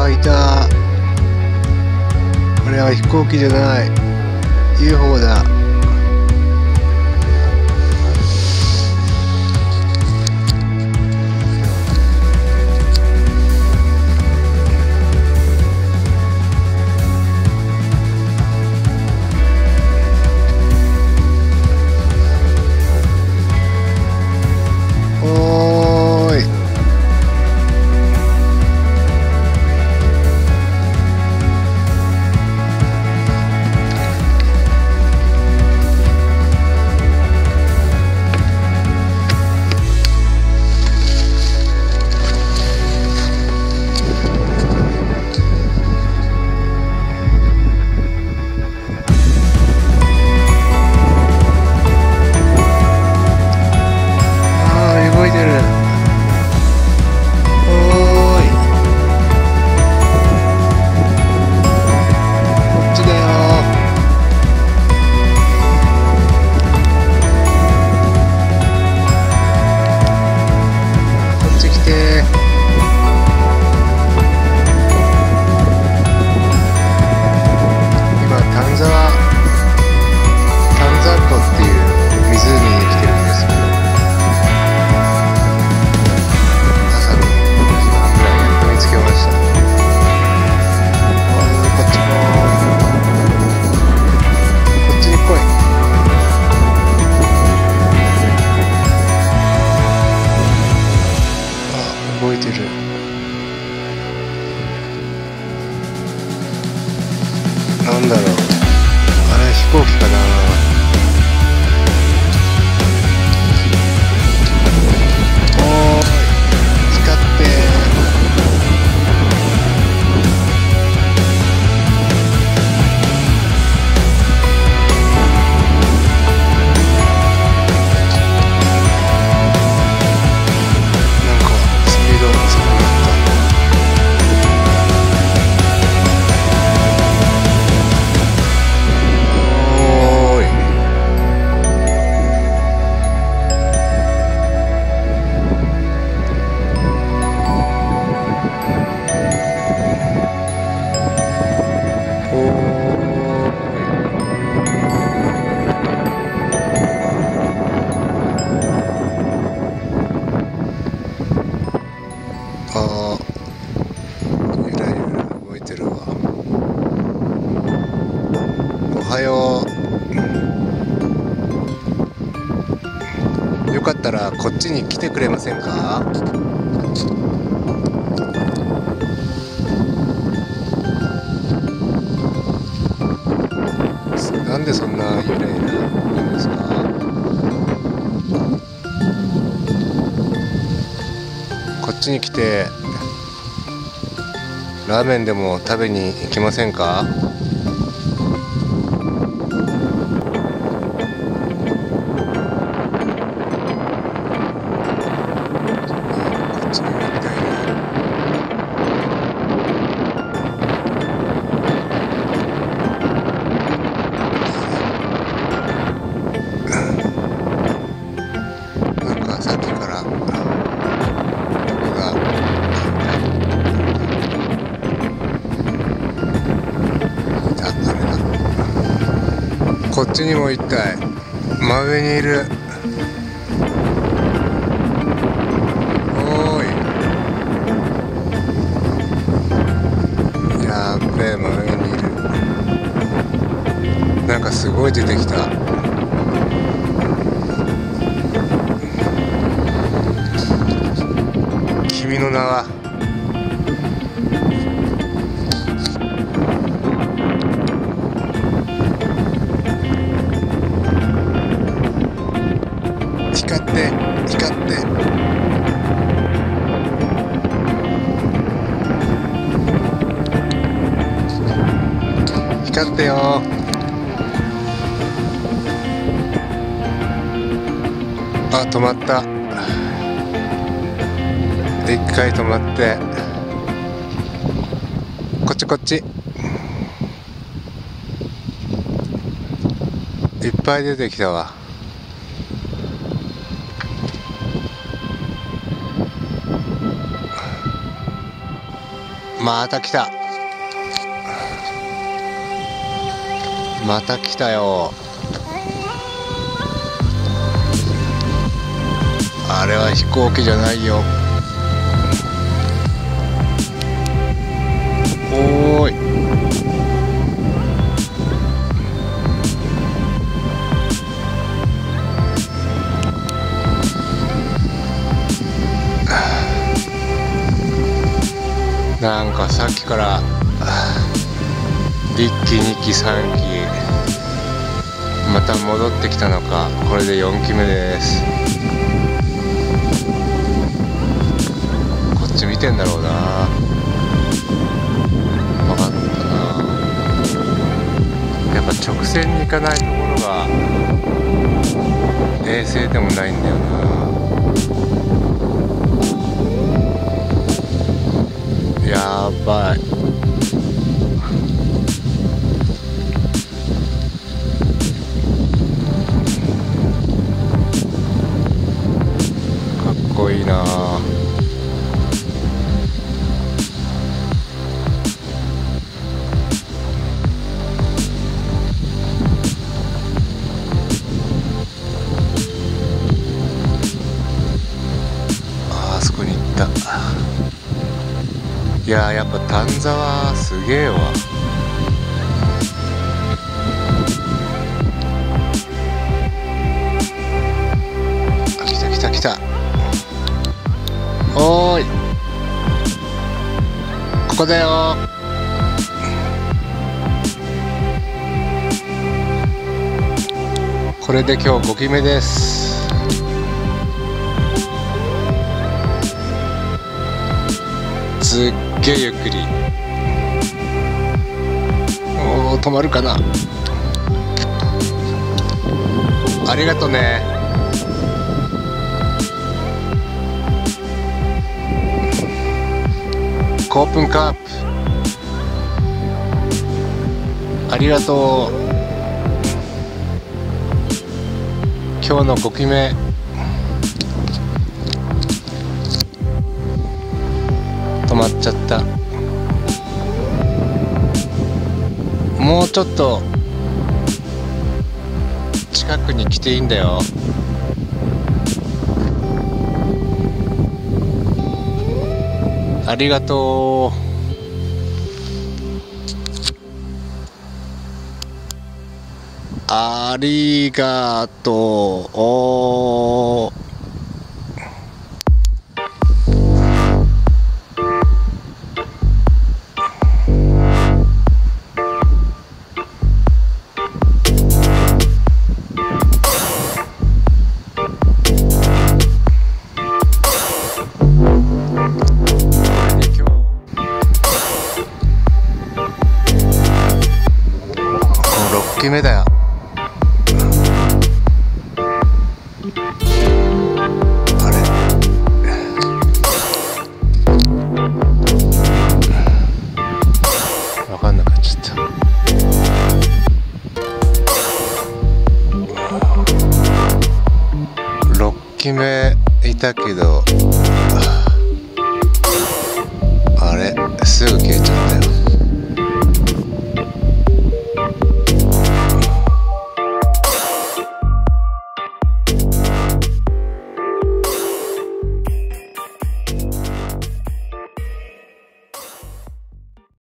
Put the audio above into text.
あー、いた。これは飛行機じゃない、 UFO だ。動いてる。なんだろう、あれ飛行機かな。おーい、光ってゆらゆら動いてるわ。おはよう。よかったらこっちに来てくれませんか？なんでそんなゆらゆらいるんですか？こっちに来てラーメンでも食べに行きませんか？こっちにも行きたいな。なんかさっきからこっちにも一体真上にいる。おーい、やっべえ、真上にいる。なんかすごい出てきた。君の名は？光って光って光ってよ。あ、止まった。一回止まって、こっちこっち。いっぱい出てきたわ。 また来た。また来たよ。あれは飛行機じゃないよ。おーい。なんかさっきから1機2機3機また戻ってきたのか。これで4機目です。こっち見てんだろうな。分かったな。やっぱ直線に行かないところが衛星でもないんだよな。やばい。かっこいいな。あそこに行った。いやー、やっぱ丹沢すげえわ。あ、来た来た来た。おーい、ここだよ。これで今日5機目です。すっげえゆっくり。おお、止まるかな。ありがとね。コープンカープありがとう。今日の5機目。止まっちゃった。もうちょっと近くに来ていいんだよ。ありがとう。ありがとう。おー。6機目だよ。あれ、分かんなくなっちゃった。6機目いたけど